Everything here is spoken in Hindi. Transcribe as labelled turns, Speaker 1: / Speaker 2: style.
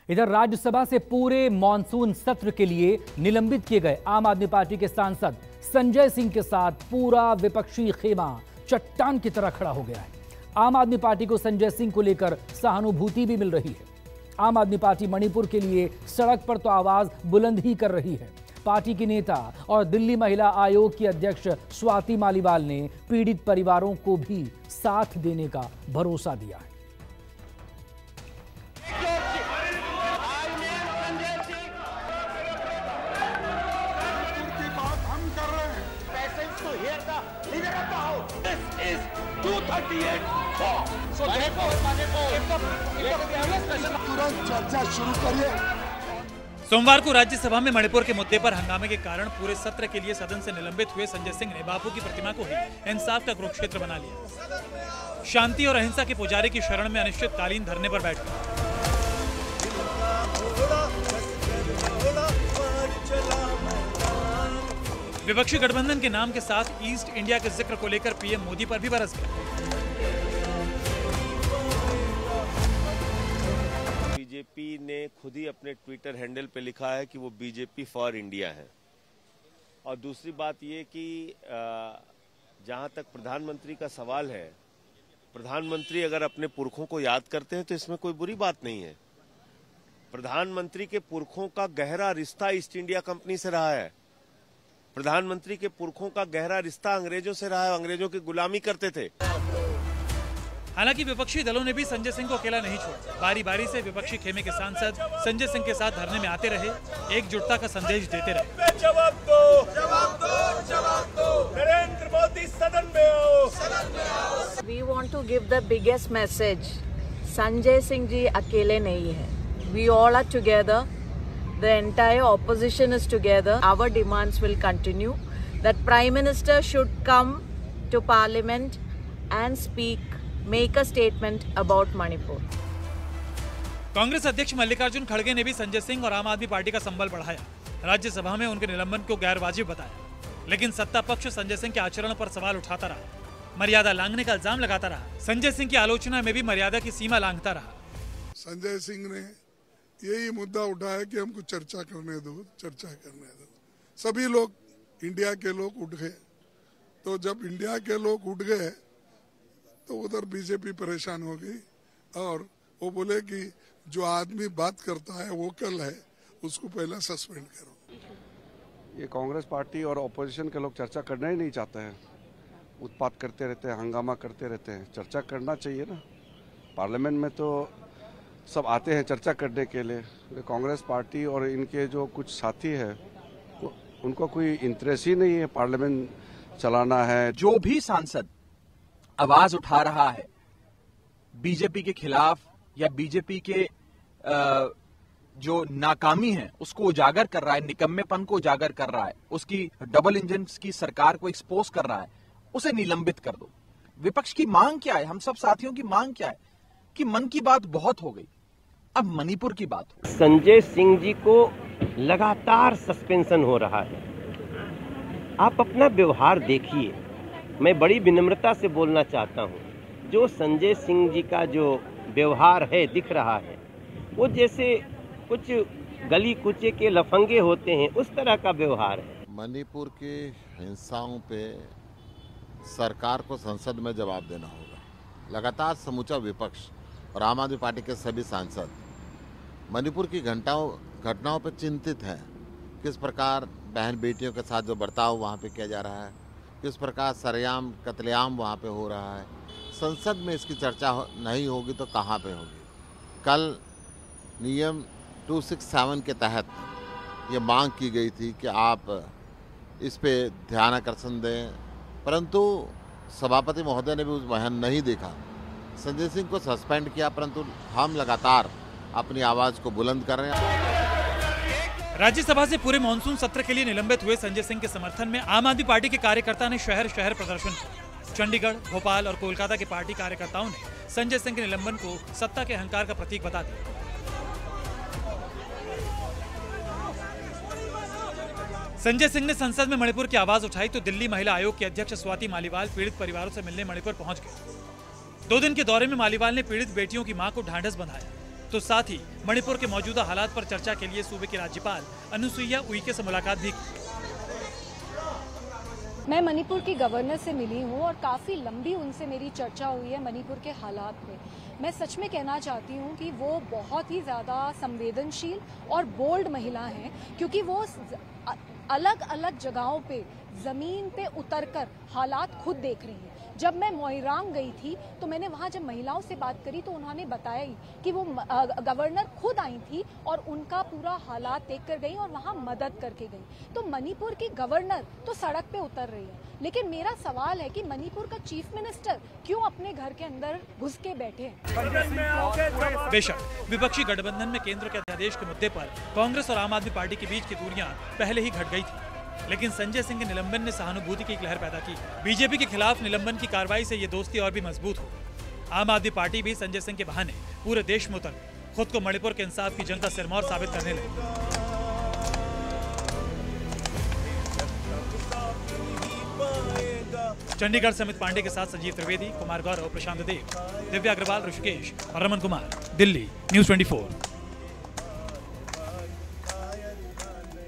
Speaker 1: इधर राज्यसभा से पूरे मॉनसून सत्र के लिए निलंबित किए गए आम आदमी पार्टी के सांसद संजय सिंह के साथ पूरा विपक्षी खेमा चट्टान की तरह खड़ा हो गया है। आम आदमी पार्टी को संजय सिंह को लेकर सहानुभूति भी मिल रही है। आम आदमी पार्टी मणिपुर के लिए सड़क पर तो आवाज बुलंद ही कर रही है। पार्टी की नेता और दिल्ली महिला आयोग की अध्यक्ष स्वाति मालीवाल ने पीड़ित परिवारों को भी साथ देने का भरोसा दिया है।
Speaker 2: तुरंत चर्चा शुरू करिए।
Speaker 3: सोमवार को राज्यसभा में मणिपुर के मुद्दे पर हंगामे के कारण पूरे सत्र के लिए सदन से निलंबित हुए संजय सिंह ने बापू की प्रतिमा को ही इंसाफ का कुरुक्षेत्र बना लिया। शांति और अहिंसा के पुजारी की शरण में अनिश्चितकालीन धरने पर बैठ गए। विपक्षी गठबंधन के नाम के साथ ईस्ट इंडिया के जिक्र को लेकर पीएम मोदी पर भी बरस गए।
Speaker 4: बीजेपी ने खुद ही अपने ट्विटर हैंडल पे लिखा है कि वो बीजेपी फॉर इंडिया है। और दूसरी बात ये कि जहां तक प्रधानमंत्री का सवाल है, प्रधानमंत्री अगर अपने पुरखों को याद करते हैं तो इसमें कोई बुरी बात नहीं है। प्रधानमंत्री के पुरखों का गहरा रिश्ता ईस्ट इंडिया कंपनी से रहा है। प्रधानमंत्री के पुरखों का गहरा रिश्ता अंग्रेजों से रहा है। अंग्रेजों की गुलामी करते थे।
Speaker 3: हालांकि विपक्षी दलों ने भी संजय सिंह को अकेला नहीं छोड़ा। बारी बारी से विपक्षी खेमे के सांसद संजय सिंह के साथ धरने में आते रहे, एकजुटता का संदेश देते रहे।
Speaker 2: जवाब दो, जवाब दो, जवाब दो। नरेंद्र मोदी सदन में आओ, सदन में आओ।
Speaker 5: We want to give the biggest message. Sanjay Singh ji अकेले नहीं है। We all are together. The entire opposition is together. Our demands will continue. That Prime Minister should come to Parliament and speak. Make a statement about Manipur.
Speaker 3: Congress अध्यक्ष मल्लिकार्जुन खड़गे ने भी संजय सिंह और आम आदमी पार्टी का संबल बढ़ाया। राज्यसभा में उनके निलंबन को गैर वाजिब बताया, लेकिन सत्ता पक्ष संजय सिंह के आचरण पर सवाल उठाता रहा, मर्यादा लांघने का इल्जाम लगाता रहा। संजय सिंह की आलोचना में भी मर्यादा की सीमा लांघता रहा।
Speaker 6: संजय सिंह ने यही मुद्दा उठाया कि हमको चर्चा करने दो, चर्चा करने दो। सभी लोग, इंडिया के लोग उठ गए। तो जब इंडिया के लोग उठ गए तो उधर बीजेपी परेशान हो गई और वो बोले कि जो आदमी बात करता है वो कल है, उसको पहले सस्पेंड करो।
Speaker 7: ये कांग्रेस पार्टी और ऑपोजिशन के लोग चर्चा करना ही नहीं चाहते हैं। उत्पात करते रहते हैं, हंगामा करते रहते हैं। चर्चा करना चाहिए ना। पार्लियामेंट में तो सब आते हैं चर्चा करने के लिए। कांग्रेस पार्टी और इनके जो कुछ साथी है उनको कोई इंटरेस्ट ही नहीं है पार्लियामेंट चलाना है।
Speaker 8: जो भी सांसद आवाज उठा रहा है बीजेपी के खिलाफ या बीजेपी के जो नाकामी है उसको उजागर कर रहा है, निकम्मेपन को उजागर कर रहा है, उसकी डबल इंजन की सरकार को एक्सपोज कर रहा है, उसे निलंबित कर दो। विपक्ष की मांग क्या है? हम सब साथियों की मांग क्या है कि मन की बात बहुत हो गई, अब मणिपुर की बात हो।
Speaker 9: संजय सिंह जी को लगातार सस्पेंशन हो रहा है। आप अपना व्यवहार देखिए। मैं बड़ी विनम्रता से बोलना चाहता हूं, जो संजय सिंह जी का जो व्यवहार है दिख रहा है वो जैसे कुछ गली कुचे के लफंगे होते हैं, उस तरह का व्यवहार है।
Speaker 10: मणिपुर की हिंसाओं पे सरकार को संसद में जवाब देना होगा। लगातार समूचा विपक्ष और आम आदमी पार्टी के सभी सांसद मणिपुर की घटनाओं पर चिंतित हैं। किस प्रकार बहन बेटियों के साथ जो बर्ताव वहाँ पे किया जा रहा है, किस प्रकार सरेआम कत्लेआम वहाँ पे हो रहा है। संसद में इसकी चर्चा नहीं होगी तो कहाँ पे होगी? कल नियम 267 के तहत ये मांग की गई थी कि आप इस पे ध्यान आकर्षण दें, परंतु सभापति महोदय ने भी उस बयान नहीं देखा। संजय सिंह को सस्पेंड किया, परंतु हम लगातार अपनी आवाज़ को बुलंद कर रहे हैं।
Speaker 3: राज्यसभा से पूरे मानसून सत्र के लिए निलंबित हुए संजय सिंह के समर्थन में आम आदमी पार्टी के कार्यकर्ता ने शहर शहर प्रदर्शन किया। चंडीगढ़, भोपाल और कोलकाता के पार्टी कार्यकर्ताओं ने संजय सिंह के निलंबन को सत्ता के अहंकार का प्रतीक बता दिया। संजय सिंह ने संसद में मणिपुर की आवाज उठाई तो दिल्ली महिला आयोग की अध्यक्ष स्वाति मालीवाल पीड़ित परिवारों से मिलने मणिपुर पहुंच गए। 2 दिन के दौरे में मालीवाल ने पीड़ित बेटियों की मां को ढांढस बंधाया। तो साथ ही मणिपुर के मौजूदा हालात पर चर्चा के लिए सूबे की राज्यपाल अनुसुईया उइके से मुलाकात भी की।
Speaker 11: मैं मणिपुर की गवर्नर से मिली हूँ और काफ़ी लंबी उनसे मेरी चर्चा हुई है मणिपुर के हालात पे। मैं सच में कहना चाहती हूँ कि वो बहुत ही ज़्यादा संवेदनशील और बोल्ड महिला हैं, क्योंकि वो अलग अलग जगहों पे ज़मीन पे उतरकर हालात खुद देख रही हैं। जब मैं मोइरांग गई थी तो मैंने वहाँ जब महिलाओं से बात करी तो उन्होंने बताया ही कि वो गवर्नर खुद आई थी और उनका पूरा हालात देख कर गई और वहाँ मदद करके गई। तो मणिपुर की गवर्नर तो सड़क पे उतर रही है, लेकिन मेरा सवाल है कि मणिपुर का चीफ मिनिस्टर क्यों अपने घर के अंदर घुस के बैठे हैं।
Speaker 3: बेशक विपक्षी गठबंधन में केंद्र के अध्यादेश के मुद्दे पर कांग्रेस और आम आदमी पार्टी के बीच की दूरियां पहले ही घट गई थी, लेकिन संजय सिंह के निलंबन ने सहानुभूति की एक लहर पैदा की। बीजेपी के खिलाफ निलंबन की कार्रवाई से ये दोस्ती और भी मजबूत हो। आम आदमी पार्टी भी संजय सिंह के बहाने पूरे देश में उतर खुद को मणिपुर के इंसाफ की जंग का सिरमौर साबित करने लगी। चंडीगढ़ से अमित पांडे के साथ संजीव त्रिवेदी, कुमार गौरव, प्रशांत देव, दिव्या अग्रवाल, ऋषिकेश और रमन कुमार, दिल्ली, न्यूज़ 24।